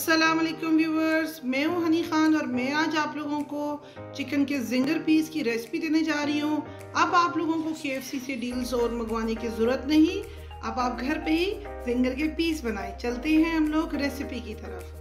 अस्सलाम वालेकुम व्यूवर्स, मैं हूं हनी खान और मैं आज आप लोगों को चिकन के जिंगर पीस की रेसिपी देने जा रही हूं। अब आप लोगों को KFC से डील्स और मंगवाने की ज़रूरत नहीं, अब आप घर पे ही जिंगर के पीस बनाएं। चलते हैं हम लोग रेसिपी की तरफ।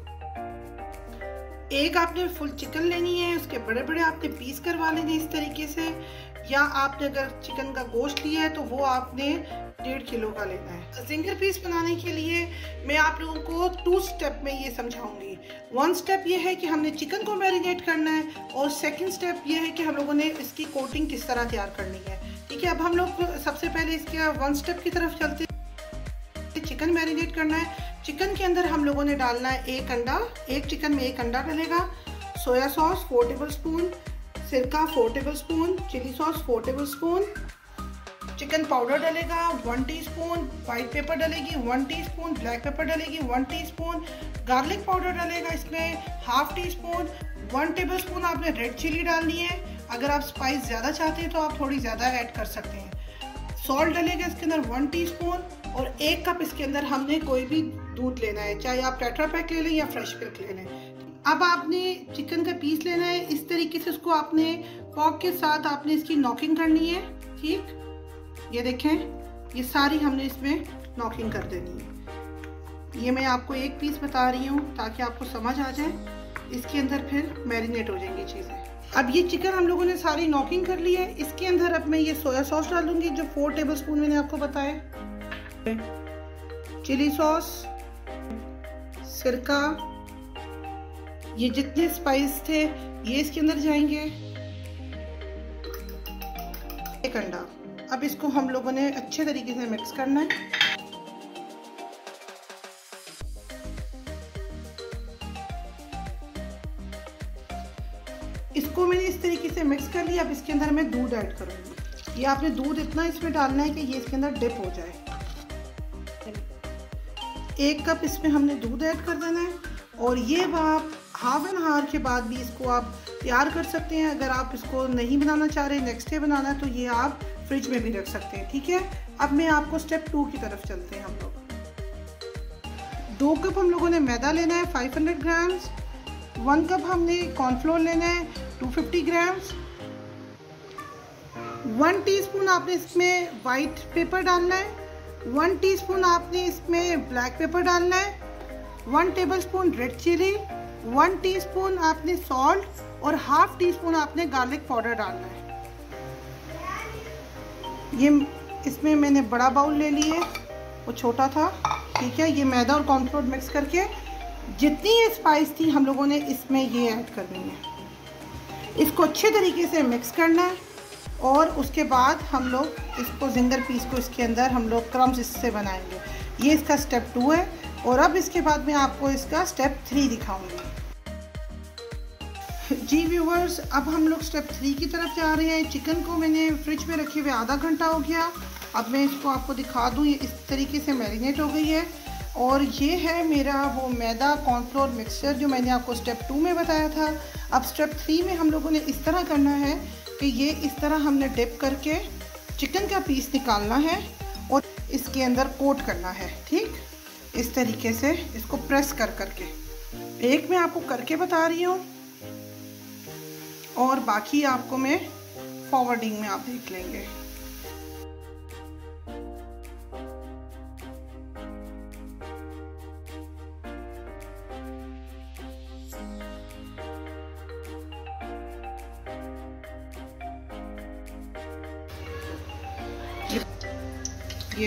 एक आपने फुल चिकन लेनी है, उसके बड़े बड़े आपने पीस करवा लेने इस तरीके से, या आपने अगर चिकन का गोश्त लिया है तो वो आपने 1.5 किलो का लेना है। जिंगर पीस बनाने के लिए मैं आप लोगों को 2 स्टेप में ये समझाऊंगी। 1 स्टेप ये है कि हमने चिकन को मैरिनेट करना है और 2nd स्टेप ये है कि हम लोगों ने इसकी कोटिंग किस तरह तैयार करनी है। ठीक है, अब हम लोग सबसे पहले इसके 1 स्टेप की तरफ चलते हैं। चिकन मैरिनेट करना है। चिकन के अंदर हम लोगों ने डालना है 1 अंडा, एक चिकन में 1 अंडा डलेगा, सोया सॉस 4 टेबलस्पून, सिरका 4 tablespoon, chilli sauce 4 tablespoon, chicken powder डलेगा 1 टीस्पून, वाइट पेपर डलेगी 1 टीस्पून, ब्लैक पेपर डलेगी 1 टीस्पून, गार्लिक पाउडर डलेगा इसमें 1/2 टीस्पून, 1 टेबलस्पून आपने रेड चिली डालनी है। अगर आप स्पाइस ज़्यादा चाहते हैं तो आप थोड़ी ज़्यादा ऐड कर सकते हैं। सॉल्ट डलेगा इसके अंदर 1 टीस्पून और 1 कप इसके अंदर हमने कोई भी दूध लेना है, चाहे आप टेट्रा पैक ले लें या फ्रेश मिल्क ले लें। अब आपने चिकन का पीस लेना है, इस तरीके से उसको आपने फॉर्क के साथ आपने इसकी नॉकिंग करनी है। ठीक, ये देखें, ये सारी हमने इसमें नॉकिंग कर देनी है। ये मैं आपको एक पीस बता रही हूँ ताकि आपको समझ आ जाए, इसके अंदर फिर मैरिनेट हो जाएंगी चीज़ें। अब ये चिकन हम लोगों ने सारी नॉकिंग कर ली है। इसके अंदर अब मैं ये सोया सॉस डालूंगी जो 4 टेबलस्पून मैंने आपको बताया, चिली सॉस, सिरका, ये जितने स्पाइस थे ये इसके अंदर जाएंगे, 1 अंडा। अब इसको हम लोगों ने अच्छे तरीके से मिक्स करना है। इसको मैंने इस तरीके से मिक्स कर लिया। अब इसके अंदर मैं दूध ऐड करूँगी। ये आपने दूध इतना इसमें डालना है कि ये इसके अंदर डिप हो जाए। 1 कप इसमें हमने दूध ऐड कर देना है और ये आप 1/2 एन आवर के बाद भी इसको आप तैयार कर सकते हैं। अगर आप इसको नहीं बनाना चाह रहे, नेक्स्ट डे बनाना है, तो ये आप फ्रिज में भी रख सकते हैं। ठीक है, अब मैं आपको स्टेप 2 की तरफ चलते हैं। हम लोग 2 कप हम लोगों ने मैदा लेना है 500 ग्राम्स, 1 कप हमने कॉर्नफ्लोर लेना है 250 ग्राम्स, 1 टीस्पून आपने इसमें वाइट पेपर डालना है, 1 टीस्पून आपने इसमें ब्लैक पेपर डालना है, 1 टेबलस्पून रेड चिली, 1 टीस्पून आपने सॉल्ट और 1/2 टीस्पून आपने गार्लिक पाउडर डालना है। ये इसमें मैंने बड़ा बाउल ले लिए, वो छोटा था। ठीक है, ये मैदा और कॉर्नफ्लोर मिक्स करके जितनी ये स्पाइस थी हम लोगों ने इसमें ये ऐड करनी है। इसको अच्छे तरीके से मिक्स करना है और उसके बाद हम लोग इसको जिंगर पीस को इसके अंदर हम लोग क्रम्स इससे बनाएंगे। ये इसका स्टेप 2 है और अब इसके बाद मैं आपको इसका स्टेप 3 दिखाऊंगी। जी व्यूवर्स, अब हम लोग स्टेप 3 की तरफ जा रहे हैं। चिकन को मैंने फ्रिज में रखे हुए आधा घंटा हो गया। अब मैं इसको आपको दिखा दूँ, ये इस तरीके से मैरिनेट हो गई है। और ये है मेरा वो मैदा कॉर्नफ्लोर मिक्सचर जो मैंने आपको स्टेप 2 में बताया था। अब स्टेप 3 में हम लोगों ने इस तरह करना है कि ये इस तरह हमने डिप करके चिकन का पीस निकालना है और इसके अंदर कोट करना है। ठीक, इस तरीके से इसको प्रेस कर करके। एक मैं आपको करके बता रही हूँ और बाकी आपको मैं फॉरवर्डिंग में आप देख लेंगे। ये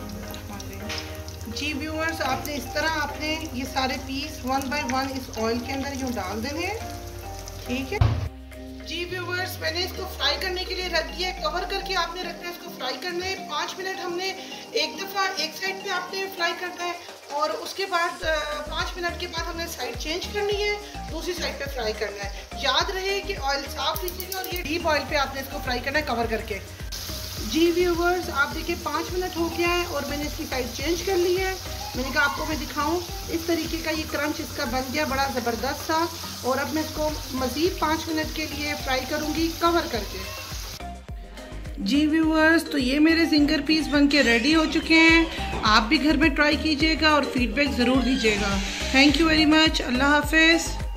जी व्यूअर्स, आपने इस तरह आपने ये सारे पीस 1 बाय 1 इस ऑयल के अंदर यूँ डाल देने हैं। ठीक है जी व्यूअर्स, मैंने इसको फ्राई करने के लिए रख दिया है। कवर करके आपने रखना है, इसको फ्राई करना है 5 मिनट। हमने एक दफ़ा एक साइड पे आपने फ्राई करना है और उसके बाद 5 मिनट के बाद हमने साइड चेंज करनी है, दूसरी साइड पे फ्राई करना है। याद रहे कि ऑयल साफ लीजिएगा और ये डीप ऑयल पे आपने इसको फ्राई करना है कवर करके। जी व्यूवर्स, आप देखिए 5 मिनट हो गया है और मैंने इसकी साइड चेंज कर ली है। मैंने कहा आपको मैं दिखाऊं, इस तरीके का ये क्रंच इसका बन गया बड़ा ज़बरदस्त सा। और अब मैं इसको मज़ीद 5 मिनट के लिए फ्राई करूंगी कवर करके। जी व्यूअर्स, तो ये मेरे जिंगर पीस बनके रेडी हो चुके हैं। आप भी घर में ट्राई कीजिएगा और फीडबैक ज़रूर दीजिएगा। Thank you very much. अल्लाह हाफिज़।